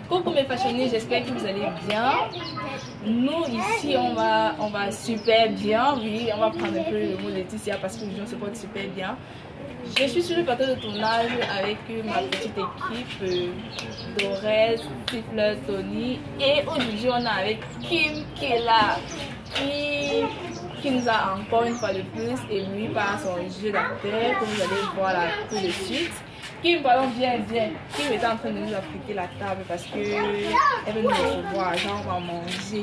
Coucou mes fashionistes, j'espère que vous allez bien. Nous ici on va super bien, oui, on va prendre un peu le mot Laetitia parce que les gens se portent super bien. Je suis sur le plateau de tournage avec ma petite équipe, Dorez, Stifler, Tony, et aujourd'hui on est avec Kim qui est là, qui nous a encore une fois de plus ému par son jeu d'acteur, comme vous allez voir là tout de suite. Kim, pardon, viens. Kim était en train de nous affecter la table parce que elle veut nous recevoir, genre on va manger.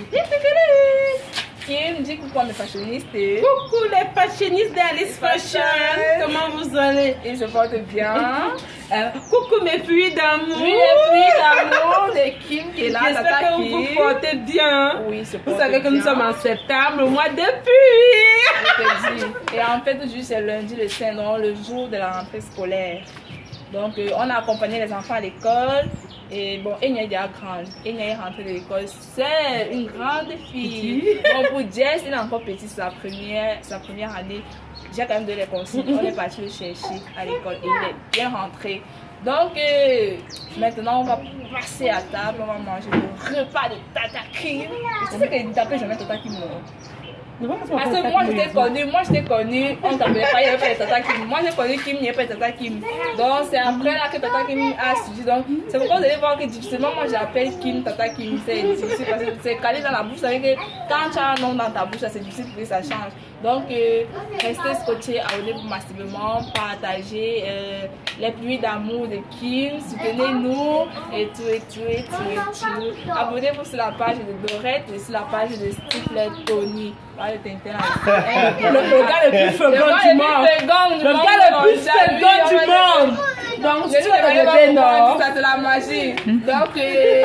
Kim, dis coucou à mes fashionistes. Coucou les fashionistes d'Alice Fashion. Comment vous allez? Ils se portent bien. Coucou mes filles d'amour. Oui, les filles d'amour de Kim qui est là. J'espère que vous vous portez bien. Oui, se portent vous savez que bien. nous sommes en septembre, le mois de pluie. Et en fait, aujourd'hui c'est lundi le 5, donc le jour de la rentrée scolaire. Donc on a accompagné les enfants à l'école. Et bon, Enya est déjà grande. Enya est rentrée de l'école. C'est une grande fille. Bon, pour Jess, il est encore petit, c'est sa première année. J'ai quand même donné les consignes. On est parti le chercher à l'école et il est bien rentré. Donc maintenant on va passer à table, on va manger le repas de Tata Kim. Tu sais que je t'appelle jamais Tata Kim. Parce que moi j'étais connue, on ne t'appelait pas, il n'y avait pas de Tata Kim. Moi j'ai connu Kim, il n'y avait pas de Tata Kim. Donc c'est après là que Tata Kim a suivi. Donc c'est pourquoi vous allez voir que difficilement moi j'appelle Kim Tata Kim. C'est difficile parce que c'est calé dans la bouche. Vous savez que quand tu as un nom dans ta bouche, c'est difficile pour que ça change. Donc restez scotchés, abonnez-vous massivement, partagez les pluies d'amour de Kim, soutenez-nous et tout. Abonnez-vous sur la page de Dorette et sur la page de Stifler Tony. Le gars le plus fringant du monde. Le gars le plus fringant du monde. Donc, je ne vais pas non. Ça c'est la magie. Donc,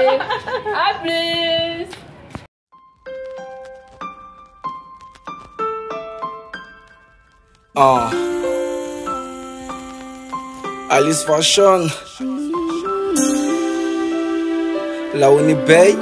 à plus. Alice Fashion, la Winnipeg,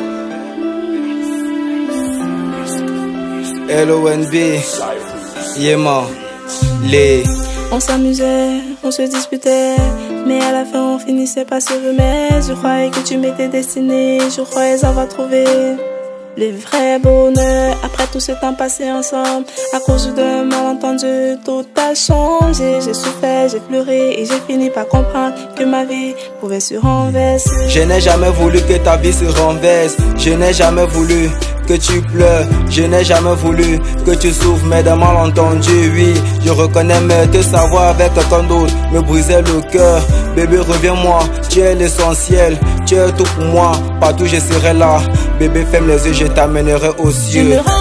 LONB, Yéman, les. On s'amusait, on se disputait, mais à la fin on finissait par se remettre. Je croyais que tu m'étais destiné, je croyais avoir trouvé le vrai bonheur. Après tout ce temps passé ensemble, à cause d'un malentendu, tout a changé. J'ai souffert, j'ai pleuré et j'ai fini par comprendre que ma vie pouvait se renverser. Je n'ai jamais voulu que ta vie se renverse. Je n'ai jamais voulu que tu pleures. Je n'ai jamais voulu que tu souffres, mais d'un malentendu, oui. Je reconnais, mais te savoir avec quelqu'un d'autre me brisait le cœur. Bébé, reviens-moi, tu es l'essentiel. Tu es tout pour moi, partout je serai là. Bébé, ferme les yeux, je t'amènerai aux cieux.